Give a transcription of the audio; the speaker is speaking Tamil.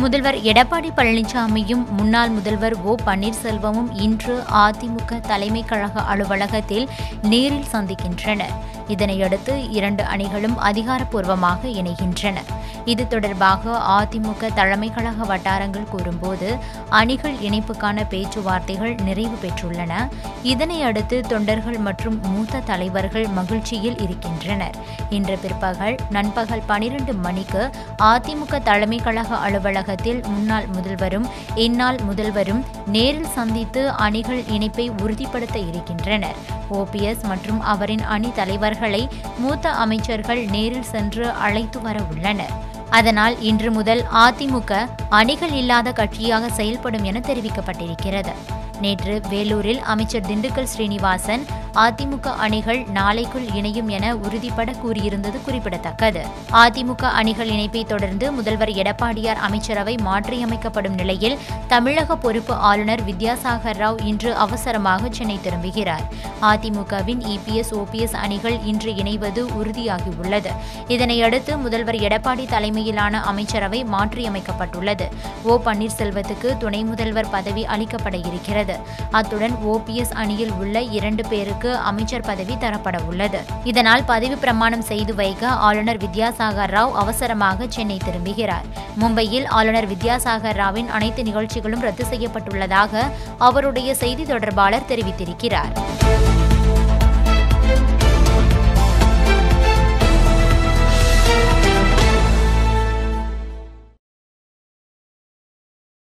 முதல்வர் எடப்பாடி பழனிசாமியும் முன்னாள் முதல்வர் ஓ.பன்னீர்செல்வமும் இன்று அதிமுக தலைமை கழக அலுவலகத்தில் நேரில் சந்திக்கின்றனர். இதனையடுத்து இரண்டு அணிகளும் அதிகாரப்பூர்வமாக இணைகின்றன. இது தொடர்பாக அதிமுக தலைமை கழக வட்டாரங்கள் கூறும்போது அணிகள் இணைப்புக்கான பேச்சுவார்த்தைகள் நிறைவு பெற்றுள்ளன. இதனையடுத்து தொண்டர்கள் மற்றும் மூத்த தலைவர்கள் மகிழ்ச்சியில் இருக்கின்றனர். இன்று பிற்பகல் நண்பகல் 12 மணிக்கு அதிமுக தலைமை கழக அலுவலகத்தில் முன்னாள் முதல்வரும் இந்நாள் முதல்வரும் நேரில் சந்தித்து அணிகள் இணைப்பை உறுதிப்படுத்த இருக்கின்றனர். ஓபிஎஸ் மற்றும் அவரின் அணி தலைவர்களை மூத்த அமைச்சர்கள் நேரில் சென்று அழைத்து வர உள்ளனர். அதனால் இன்று முதல் அதிமுக அணிகள் இல்லாத கட்சியாக செயல்படும் என தெரிவிக்கப்பட்டிருக்கிறது. நேற்று வேலூரில் அமைச்சர் திண்டுக்கல் ஸ்ரீனிவாசன் அதிமுக அணிகள் நாளைக்குள் இணையும் என உறுதிபட கூறியிருந்தது குறிப்பிடத்தக்கது. அதிமுக அணிகள் இணைப்பை தொடர்ந்து முதல்வர் எடப்பாடியார் அமைச்சரவை மாற்றியமைக்கப்படும் நிலையில் தமிழக பொறுப்பு ஆளுநர் வித்யாசாகர் ராவ் இன்று அவசரமாக சென்னை திரும்புகிறார். அதிமுகவின் இபிஎஸ் ஓபிஎஸ் அணிகள் இன்று இணைவது உறுதியாகியுள்ளது. இதனையடுத்து முதல்வர் எடப்பாடி தலைமையிலான அமைச்சரவை மாற்றியமைக்கப்பட்டுள்ளது. ஓ.பன்னீர்செல்வத்துக்கு துணை முதல்வர் பதவி அளிக்கப்பட இருக்கிறது. அத்துடன் ஓபிஎஸ் அணியில் உள்ள 2 பேருக்கு அமைச்சர் பதவி தரப்பட உள்ளது. இதனால் பதவி பிரமாணம் செய்து வைக்க ஆளுநர் வித்யாசாகர் ராவ் அவசரமாக சென்னை திரும்புகிறார். மும்பையில் ஆளுநர் வித்யாசாகர் ராவின் அனைத்து நிகழ்ச்சிகளும் ரத்து செய்யப்பட்டுள்ளதாக அவருடைய செய்தி தொடர்பாளர் தெரிவித்திருக்கிறார்.